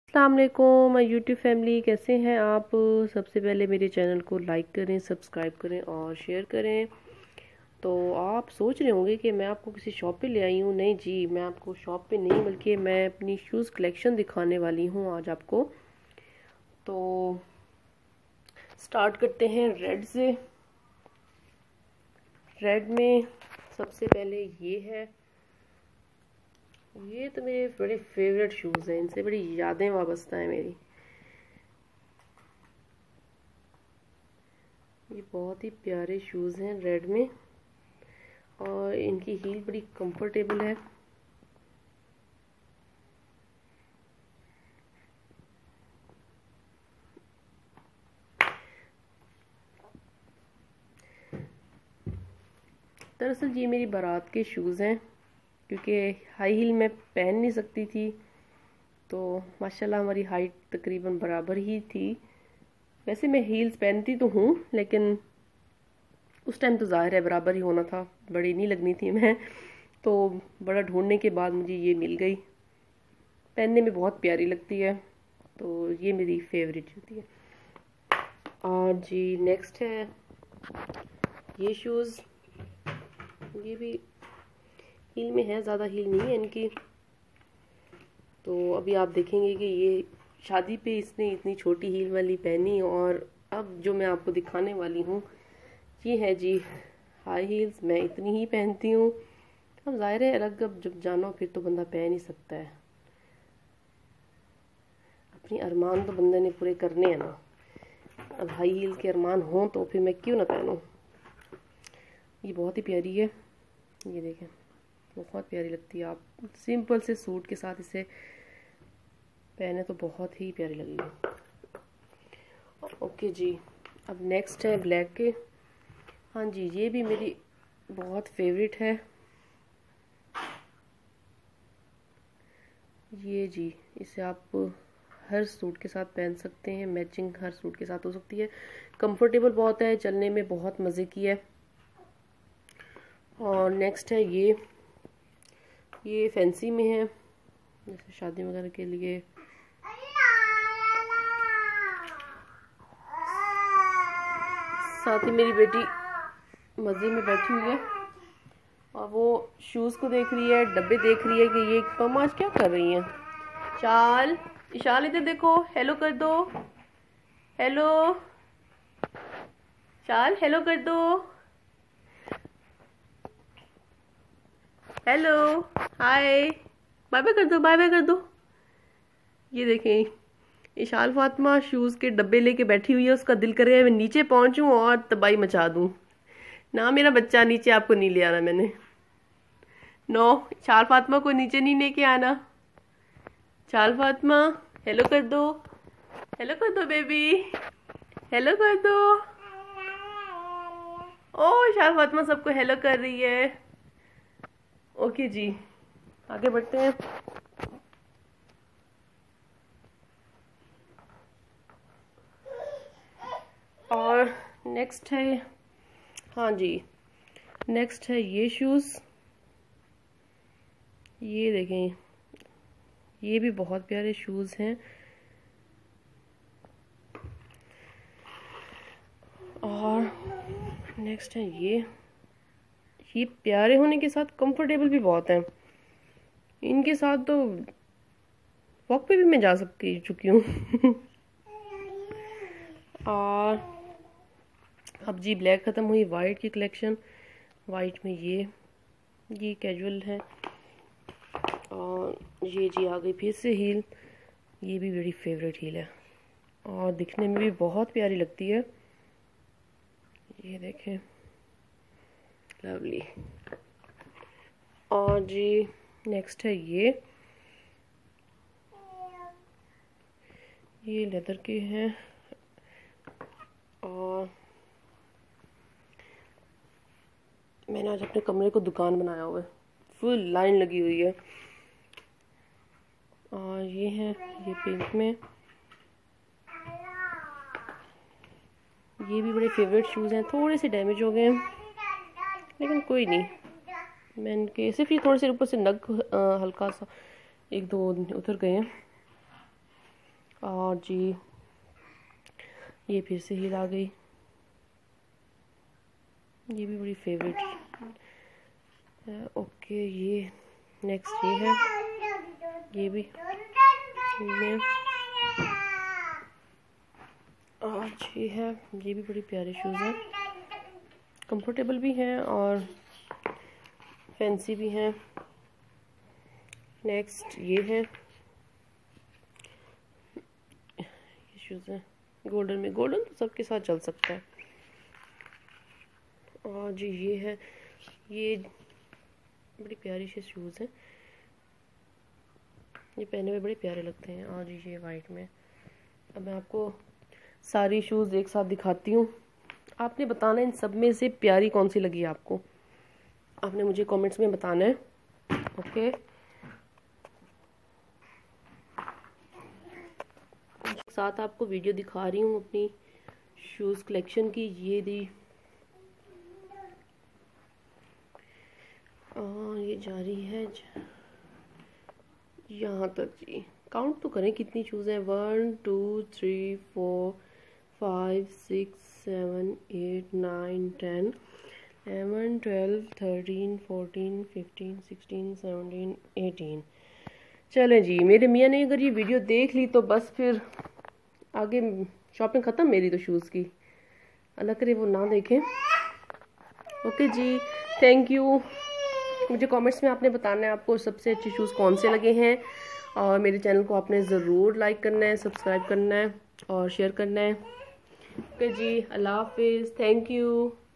अस्सलाम वालेकुम my YouTube family, कैसे हैं आप। सबसे पहले मेरे चैनल को लाइक करें, सब्सक्राइब करें और शेयर करें। तो आप सोच रहे होंगे कि मैं आपको किसी शॉप पे ले आई हूँ। नहीं जी, मैं आपको शॉप पे नहीं बल्कि मैं अपनी शूज़ कलेक्शन दिखाने वाली हूँ आज आपको। तो स्टार्ट करते हैं रेड से। रेड में सबसे पहले ये है। ये तो मेरे बड़े फेवरेट शूज़ हैं, इनसे बड़ी यादें वाबस्ता हैं मेरी। ये बहुत ही प्यारे शूज़ हैं रेड में और इनकी हील बड़ी कंफर्टेबल है। दरअसल ये मेरी बारात के शूज़ हैं, क्योंकि हाई हील मैं पहन नहीं सकती थी। तो माशाल्लाह हमारी हाइट तकरीबन बराबर ही थी। वैसे मैं हील्स पहनती तो हूँ, लेकिन उस टाइम तो ज़ाहिर है बराबर ही होना था, बड़ी नहीं लगनी थी मैं। तो बड़ा ढूंढने के बाद मुझे ये मिल गई। पहनने में बहुत प्यारी लगती है, तो ये मेरी फेवरेट होती है। और जी नेक्स्ट है ये शूज़। ये भी हील में है, ज़्यादा हील नहीं है इनकी। तो अभी आप देखेंगे कि ये शादी पे इसने इतनी छोटी हील वाली पहनी, और अब जो मैं आपको दिखाने वाली हूँ ये है जी हाई हील्स। मैं इतनी ही पहनती हूँ। अब ज़ाहिर है अलग अब जब जाना हो फिर तो बंदा पहन ही सकता है। अपनी अरमान तो बंदे ने पूरे करने हैं ना। अब हाई हील के अरमान हों तो फिर मैं क्यों ना पहनूं। ये बहुत ही प्यारी है, ये देखें बहुत प्यारी लगती है। आप सिंपल से सूट के साथ इसे पहने तो बहुत ही प्यारी लगेगी। ओके जी, अब नेक्स्ट है ब्लैक के। हाँ जी, ये भी मेरी बहुत फेवरेट है। ये जी इसे आप हर सूट के साथ पहन सकते हैं, मैचिंग हर सूट के साथ हो सकती है। कंफर्टेबल बहुत है, चलने में बहुत मज़े की है। और नेक्स्ट है ये फैंसी में है, जैसे शादी वगैरह के लिए। साथ ही मेरी बेटी मज़े में बैठी हुई है और वो शूज़ को देख रही है, डब्बे देख रही है कि ये मम्मा आज क्या कर रही हैं। चाल इशाल इधर देखो, हेलो कर दो। हेलो चाल, हेलो कर दो। हेलो हाय, बाय बाय कर दो, बाय बाय कर दो। ये देखें इशाल फातिमा शूज़ के डब्बे लेके बैठी हुई है। उसका दिल कर रहा है मैं नीचे पहुंचूं और तबाही मचा दूं। ना मेरा बच्चा, नीचे आपको नहीं ले आना मैंने। नो, इशाल फातिमा को नीचे नहीं लेके आना। इशाल फातिमा हेलो कर दो, हेलो कर दो बेबी, हेलो कर दो। ओ इशाल फातिमा सबको हेलो कर रही है। ओके जी, आगे बढ़ते हैं। और नेक्स्ट है, हाँ जी नेक्स्ट है ये शूज़। ये देखें ये भी बहुत प्यारे शूज़ हैं। और नेक्स्ट है ये प्यारे होने के साथ कंफर्टेबल भी बहुत हैं। इनके साथ तो वॉक पे भी मैं जा चुकी हूँ। और अब जी ब्लैक ख़त्म हुई, वाइट की कलेक्शन। वाइट में ये कैजुअल है। और ये जी आ गई फिर से हील। ये भी मेरी फेवरेट हील है और दिखने में भी बहुत प्यारी लगती है। ये देखें लवली। और जी नेक्स्ट है ये लेदर के हैं और मैंने आज अपने कमरे को दुकान बनाया हुआ है, फुल लाइन लगी हुई है। और ये पिंक में। ये भी बड़े फेवरेट शूज़ हैं, थोड़े से डैमेज हो गए हैं लेकिन कोई नहीं। मैं इनके सिर्फ ये थोड़े से ऊपर से नग हल्का सा एक दो उतर गए हैं। और जी ये फिर से हील आ गई, ये भी बड़ी फेवरेट है। ओके, ये नेक्स्ट ये है, ये भी आज ये है, ये भी बड़ी प्यारे शूज़ हैं, कंफर्टेबल भी हैं और फैंसी भी हैं। नेक्स्ट ये है, ये शूज़ हैं गोल्डन में, गोल्डन तो सबके साथ चल सकता है। और जी ये है, ये बड़ी प्यारी से शूज़ हैं, ये पहने हुए बड़े प्यारे लगते हैं। और ये वाइट में। अब मैं आपको सारी शूज़ एक साथ दिखाती हूँ, आपने बताना इन सब में से प्यारी कौन सी लगी आपको, आपने मुझे कमेंट्स में बताना है। ओके, साथ आपको वीडियो दिखा रही हूँ अपनी शूज़ कलेक्शन की। ये दी और ये जारी है यहाँ तक जी। काउंट तो करें कितनी शूज़ है, 1 2 3 4 5 6 7 8 9 10 11 12 13 14 15 16 17 18। चलें जी, मेरे मियाँ ने अगर ये वीडियो देख ली तो बस फिर आगे शॉपिंग ख़त्म मेरी तो शूज़ की, अल्लाह करे वो ना देखें। ओके जी, थैंक यू। मुझे कमेंट्स में आपने बताना है आपको सबसे अच्छे शूज़ कौन से लगे हैं, और मेरे चैनल को आपने ज़रूर लाइक करना है, सब्सक्राइब करना है और शेयर करना है। ओके जी, अल्लाह हाफिज़, थैंक यू।